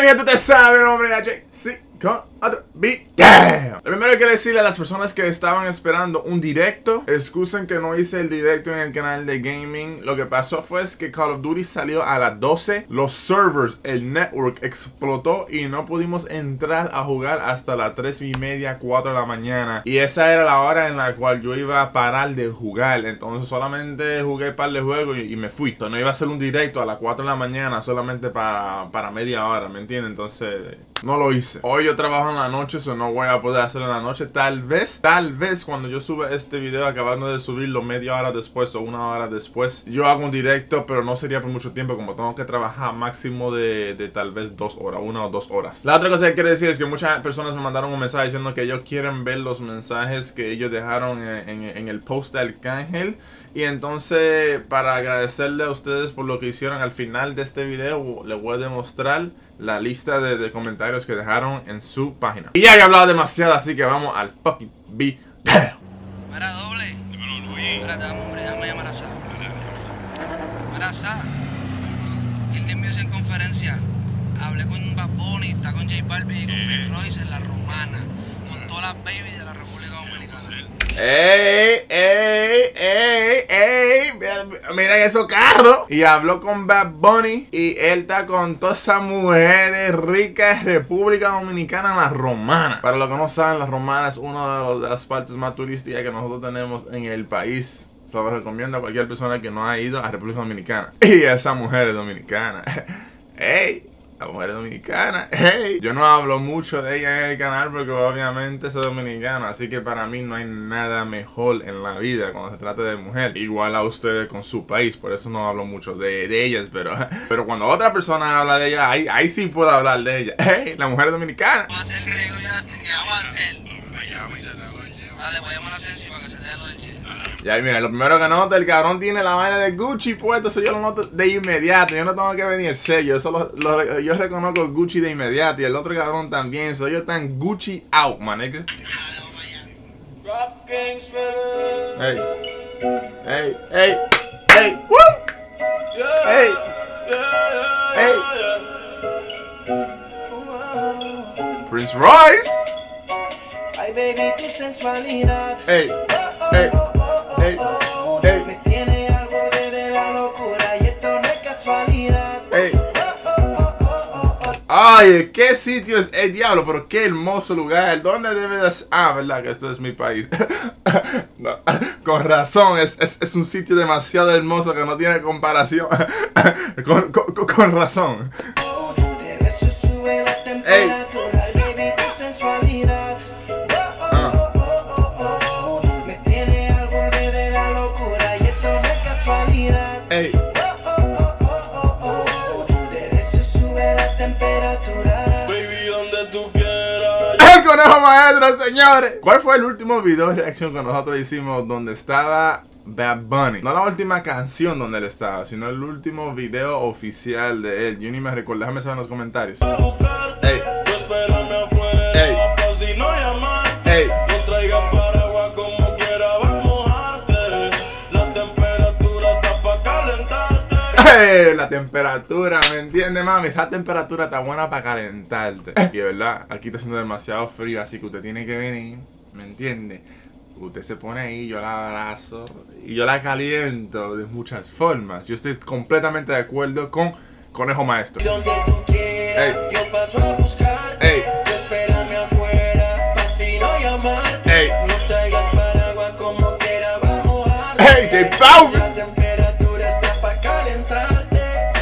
mi gente, ustedes saben, hombre, sí, con otro beat. Damn. Lo primero que quiero decirle a las personas que estaban esperando un directo, excusen que no hice el directo en el canal de gaming. Lo que pasó fue que Call of Duty salió a las 12. Los servers, el network explotó y no pudimos entrar a jugar hasta las 3:30, 4 de la mañana. Y esa era la hora en la cual yo iba a parar de jugar. Entonces solamente jugué un par de juegos y me fui. Entonces no iba a hacer un directo a las 4 de la mañana solamente para media hora, ¿me entiendes? Entonces no lo hice. Hoy yo trabajo en la noche, eso no voy a poder hacerlo en la noche. Tal vez cuando yo suba este video, acabando de subirlo media hora después o una hora después, yo hago un directo, pero no sería por mucho tiempo, como tengo que trabajar máximo de tal vez 2 horas, 1 o 2 horas. La otra cosa que quiero decir es que muchas personas me mandaron un mensaje diciendo que ellos quieren ver los mensajes que ellos dejaron en el post de Arcángel. Y entonces, para agradecerle a ustedes por lo que hicieron al final de este video, les voy a demostrar la lista de comentarios que dejaron en su página. Y ya he hablado demasiado, así que vamos al fucking video. Mira, doble. Dímelo, Luis. Espérate, hombre, déjame llamar a Sa. Mira, Sa. El día mío en conferencia. Hablé con Bad Bunny, está con J Balvin y con Prince Royce en La Romana. Con todas las babies de la República Dominicana. ¡Ey! Miren esos carros. Y habló con Bad Bunny. Y él está con todas esas mujeres ricas de República Dominicana en La Romana. Para los que no saben, La Romana es una de las partes más turísticas que nosotros tenemos en el país. Se lo recomiendo a cualquier persona que no ha ido a República Dominicana. Y esas mujeres dominicanas. ¡Ey! La mujer dominicana, hey. Yo no hablo mucho de ella en el canal porque obviamente soy dominicano, así que para mí no hay nada mejor en la vida cuando se trata de mujer. Igual a ustedes con su país, por eso no hablo mucho de ellas, pero cuando otra persona habla de ella, ahí sí puedo hablar de ella. Hey, la mujer dominicana. Vamos a hacer, te digo ya, ¿qué vamos a hacer? Dale, voy a llamar a Sensi para que se dé lo del G. Ya, mira, lo primero que noto, el cabrón tiene la vaina de Gucci puesto, eso yo lo noto de inmediato, yo no tengo que venir el sello, yo reconozco Gucci de inmediato, y el otro cabrón también, so ellos están Gucci out, man, nigga. Hey, hey, hey, hey, woo, hey, hey, Prince Royce. Ay, baby, tu sensualidad. Hey, hey, hey, hey. Me tiene al borde de la locura y esto no es casualidad. Hey. Ay, ¿qué sitio es el diablo? Pero qué hermoso lugar. ¿Dónde debe de ser? Ah, verdad que esto es mi país. No, con razón, es un sitio demasiado hermoso que no tiene comparación. Con razón. De beso sube la temperatura. Ay, baby, tu sensualidad. Me tiene al borde de la locura y esto no es casualidad. Hey. De beso sube la temperatura. Baby, donde tú quieras. El conejo maestro, señores. ¿Cuál fue el último video de reacción que nosotros hicimos donde estaba Bad Bunny? No la última canción donde él estaba, sino el último video oficial de él. Yo ni me recuerdo, déjame saber en los comentarios. Ey. Tú espérame afuera. Ey. Casi no llamarte. Ey. No traigas paraguas como quiera, va a mojarte. La temperatura está pa' calentarte. Hey, la temperatura, ¿me entiendes, mami? Esa temperatura está buena para calentarte. Y de verdad, aquí está haciendo demasiado frío, así que usted tiene que venir, ¿me entiende? Usted se pone ahí, yo la abrazo y yo la caliento de muchas formas. Yo estoy completamente de acuerdo con Conejo Maestro. Donde tú quieras, Ey. yo paso a buscarte. Ey. Tú espérame afuera, pa' si no llamarte. Ey. No traigas paraguas como quiera, va a mojarte. Hey, J Balvin. La temperatura está pa' calentarte.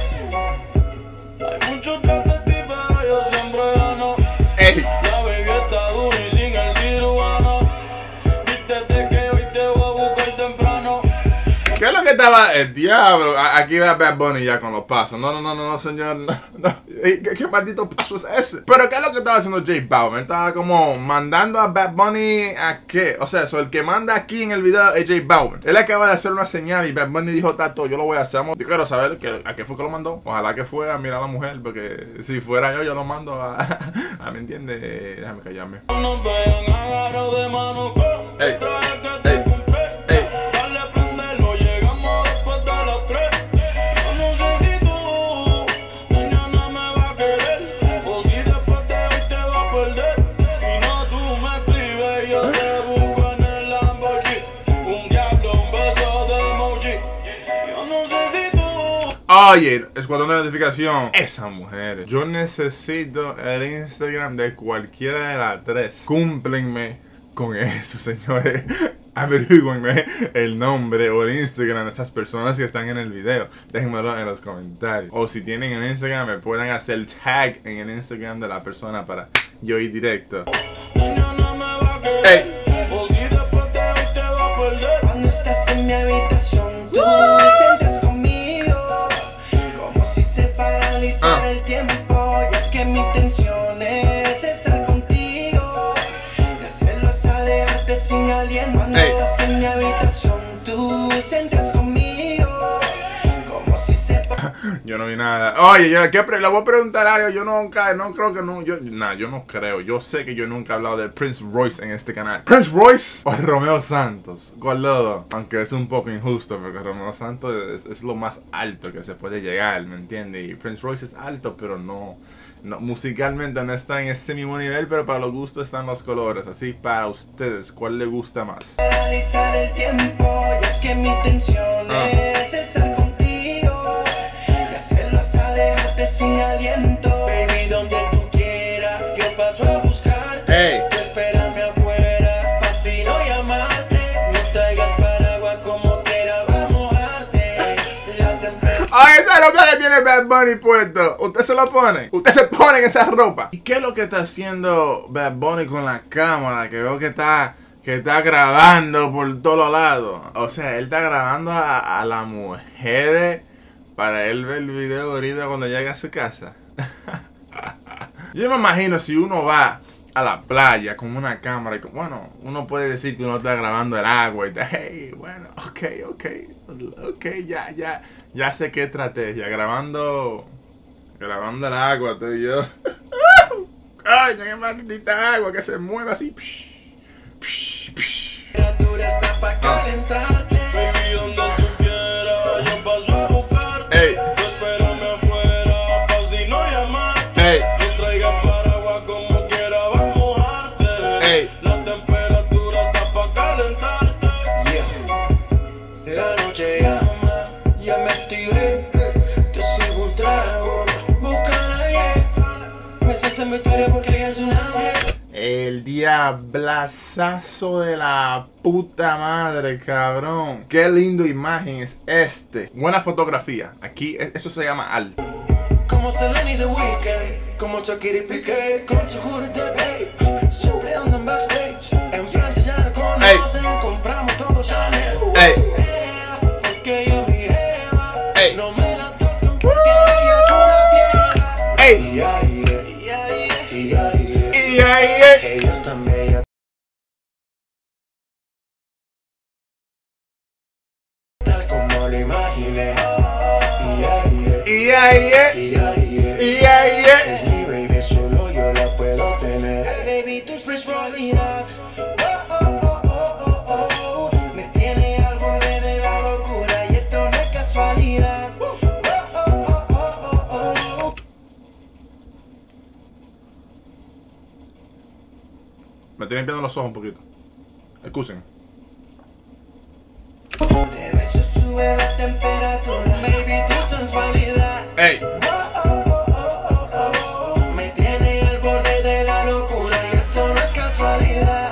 Hay mucho tras de ti, pero yo siempre gano. Ey. La baby está dura y sin el cirujano. Vístete que hoy te voy a buscar temprano. ¿Qué es lo que estaba? El diablo. Aquí va Bad Bunny ya con los pasos. No, señor. No. ¿Qué maldito paso es ese? Pero ¿qué es lo que estaba haciendo J Balvin? Él estaba como mandando a Bad Bunny a qué. O sea, el que manda aquí en el video es J Balvin. Él acaba de hacer una señal y Bad Bunny dijo, tato, yo lo voy a hacer. Yo quiero saber a qué fue que lo mandó. Ojalá que fue a mirar a la mujer. Porque si fuera yo lo mando a ¿me entiendes? Déjame callarme. Nos vean agarrados de mano con Ey. el traje que Ey. te compré. Ey. Dale, prendelo, llegamos después de las 3. Yo no sé si tú mañana me vas a querer o Oye, escuadrón de notificación. Esa mujer. Yo necesito el Instagram de cualquiera de las tres. Cúmplenme con eso, señores. Averigüenme el nombre o el Instagram de esas personas que están en el video. Déjenmelo en los comentarios. O si tienen el Instagram, me pueden hacer tag en el Instagram de la persona para yo ir directo. Ey. Cuando estás en mi habitación, tú te sientes conmigo, como si se paralizara el tiempo. Y es que mi intención es estar contigo, y hacerlo hasta dejarte sin aliento. Cuando estás en mi habitación, tú sientes conmigo, como si se Yo no vi nada. Oye, yo le voy a preguntar algo. Yo no creo que no. Yo no creo. Yo sé que yo nunca he hablado de Prince Royce en este canal. ¿Prince Royce o Romeo Santos? ¿Cuál de los dos? Aunque es un poco injusto porque Romeo Santos es lo más alto que se puede llegar, ¿me entiendes? Y Prince Royce es alto, pero no musicalmente no está en ese mismo nivel, pero para los gustos están los colores. Así para ustedes, ¿cuál le gusta más? paralizar el tiempo. Y es que mi intención es estar contigo, y hacerlo hasta dejarte sin aliento. Baby, donde tú quieras, yo paso a buscarte. Ey. Tú espérame afuera, pa' si no llamarte. No traigas paraguas como quiera, va a mojarte. La temperatura. ¡Ay, esa ropa que tiene Bad Bunny puesto! ¿Usted se lo pone? ¿Usted se pone en esa ropa? ¿Y qué es lo que está haciendo Bad Bunny con la cámara? Que veo que está grabando por todos lados. O sea, él está grabando a las mujeres para él ver el video ahorita cuando llegue a su casa. Yo me imagino si uno va a la playa con una cámara y bueno, uno puede decir que uno está grabando el agua y está, hey, bueno, ok, ya sé qué estrategia, grabando el agua, tú y yo. Ay, qué maldita agua que se mueve así. La temperatura está pa' calentarte. Baby, donde tú quieras, yo paso a buscarte. Ey. Tú espérame afuera, pa' si no llamarte. Ey. No traigas paraguas como quiera, va a mojarte. Ey. La temperatura está pa' calentarte. La noche llama, ya me activé. Te sirvo un trago, búscala bien. Me siento en victoria porque ella es una ángel. El diablazazo de la puta madre, cabrón. Qué lindo imagen es este. Buena fotografía. Aquí, eso se llama arte. Como Selena y The Weeknd, como Shakira y Piqué, con seguros de babe. Siempre andan backstage. En Francia ya la conocen, compramos todo Chanel. Ey. Porque ella es mi jeva. Ey. No me la toquen porque ella es una fiera. Ey. Ella es tan bella. Tal como lo imaginé. Es mi baby, solo yo la puedo tener. Hey, baby, tú es realidad. Me tiene al borde de la locura y esto no es casualidad. Me tienen viendo los ojos un poquito. Excusen. De beso sube la temperatura, baby, tu sensualidad. Ey. Me tiene al borde de la locura y esto no es casualidad.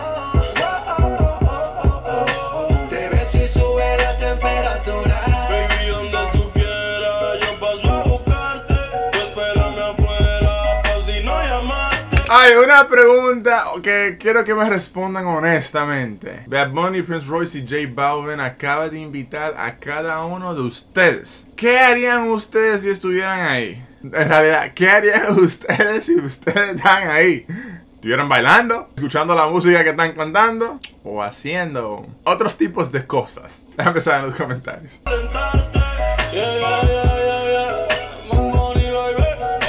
De beso y sube la temperatura. Baby, donde tú quieras, yo paso a buscarte. Tú espérame afuera, pa' si no llamarte. Hay una pregunta que quiero que me respondan honestamente. Bad Bunny, Prince Royce y J Balvin acaba de invitar a cada uno de ustedes. ¿Qué harían ustedes si estuvieran ahí? En realidad, ¿qué harían ustedes si ustedes están ahí? ¿Estuvieran bailando? ¿Escuchando la música que están cantando? ¿O haciendo otros tipos de cosas? Déjame saber en los comentarios. Calentarte. Yeah. Mambo ni baby.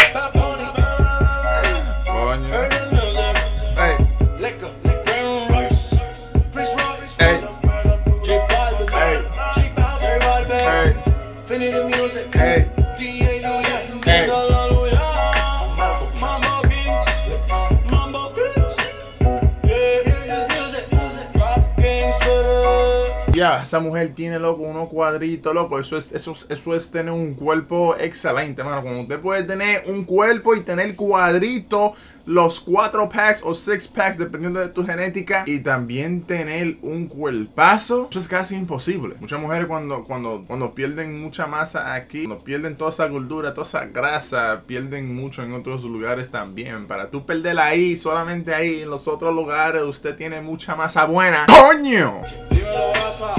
Coño. Earnest music. Ey, Let go. Prince Royce. Prince Royce. ey, J Balvin. ey, J Balvin. J Balvin. ey, Infinity Music. ey, D.A. Louis. ey. Hallelujah. Mambo Kings. Mambo Kings. Yeah. Hear this music. Rap Kings, baby. Ya, esa mujer tiene, loco, unos cuadritos, loco. Eso es tener un cuerpo excelente, mano. Cuando usted puede tener un cuerpo y tener cuadritos, los 4 packs o 6 packs, dependiendo de tu genética, y también tener un cuerpazo, eso es casi imposible. Muchas mujeres cuando pierden mucha masa aquí, cuando pierden toda esa gordura, toda esa grasa, pierden mucho en otros lugares también. Para tú perderla ahí, solamente ahí, en los otros lugares, usted tiene mucha masa buena. ¡Coño! Dímelo, Brasa.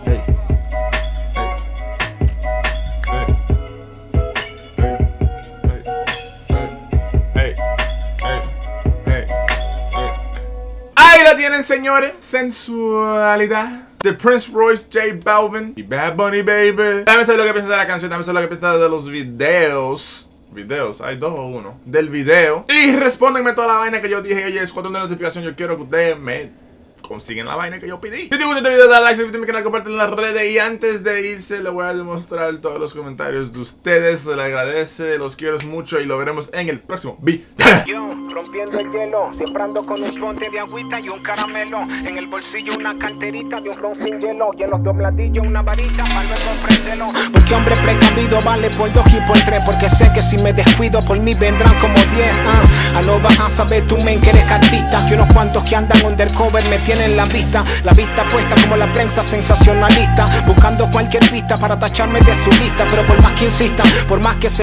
Ahí la tienen, señores. Sensualidad de Prince Royce, J Balvin y Bad Bunny, baby. Dame saber lo que piensas de la canción, dame saber lo que piensas de los videos. Hay 2 o 1 del video. Y respóndenme toda la vaina que yo dije. Oye, es 4 de notificación. Yo quiero que ustedes me consiguen la vaina que yo pedí. Si te gusta este video, dale like, suscríbete a mi canal, compártelo en las redes. Y antes de irse, le voy a demostrar todos los comentarios de ustedes. Se les agradece, los quiero mucho y lo veremos en el próximo video. Yo, rompiendo el hielo, siempre ando con un bote de agüita y un caramelo. En el bolsillo una carterita de un ron sin hielo. Y en los dobladillos una varita para luego prenderlo. Porque hombre precavido vale por 2 y por 3. Porque sé que si me descuido por mí vendrán como 10. A lo vas a saber tú, men, que eres artista. Que unos cuantos que andan undercover me tienen la vista puesta como la prensa sensacionalista. Buscando cualquier pista para tacharme de su lista. Pero por más que insistan, por más que se